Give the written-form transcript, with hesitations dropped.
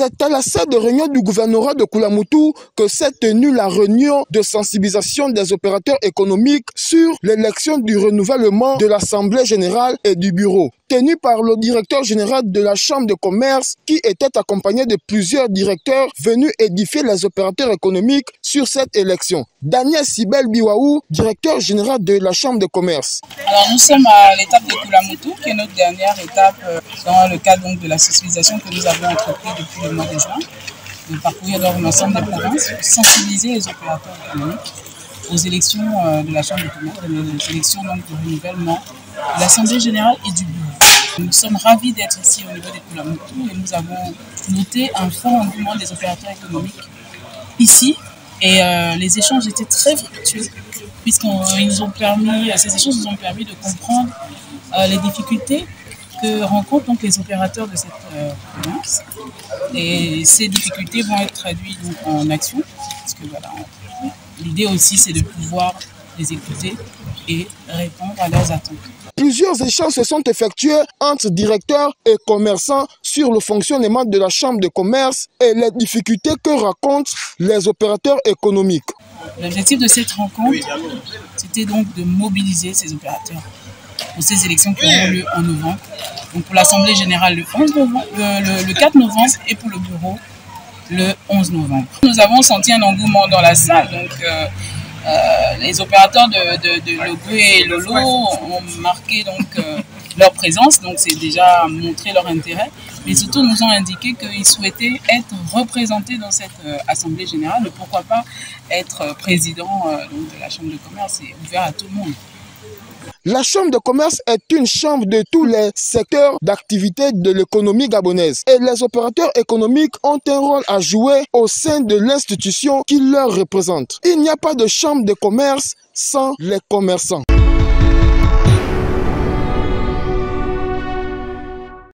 C'est à la salle de réunion du gouvernorat de Koulamoutou que s'est tenue la réunion de sensibilisation des opérateurs économiques sur l'élection du renouvellement de l'Assemblée générale et du bureau, tenue par le directeur général de la Chambre de commerce qui était accompagné de plusieurs directeurs venus édifier les opérateurs économiques sur cette élection. Daniel Sibel Biwaou, directeur général de la Chambre de commerce. Alors nous sommes à l'étape de Koulamoutou, qui est notre dernière étape dans le cadre donc, de la sensibilisation que nous avons entrepris depuis le mois de juin, de parcourir dans l'ensemble des provinces, pour sensibiliser les opérateurs économiques aux élections de la Chambre de commerce, les élections donc, de renouvellement de l'Assemblée générale et du bureau. Nous sommes ravis d'être ici au niveau des Koulamoutou et nous avons noté un fort engouement des opérateurs économiques ici. Et les échanges étaient très fructueux, puisque ces échanges nous ont permis de comprendre les difficultés que rencontrent donc les opérateurs de cette province. Et ces difficultés vont être traduites donc, en action, parce que voilà, l'idée aussi c'est de pouvoir les écouter et répondre à leurs attentes. Plusieurs échanges se sont effectués entre directeurs et commerçants sur le fonctionnement de la Chambre de commerce et les difficultés que rencontrent les opérateurs économiques. L'objectif de cette rencontre, c'était donc de mobiliser ces opérateurs pour ces élections qui auront lieu en novembre. Donc pour l'Assemblée générale le 4 novembre et pour le bureau le 11 novembre. Nous avons senti un engouement dans la salle. Donc, les opérateurs de Logo et Lolo ont marqué donc, leur présence, donc c'est déjà montré leur intérêt, mais surtout nous ont indiqué qu'ils souhaitaient être représentés dans cette Assemblée générale, mais pourquoi pas être président donc, de la Chambre de commerce, c'est ouvert à tout le monde. La Chambre de commerce est une chambre de tous les secteurs d'activité de l'économie gabonaise et les opérateurs économiques ont un rôle à jouer au sein de l'institution qui leur représente. Il n'y a pas de chambre de commerce sans les commerçants.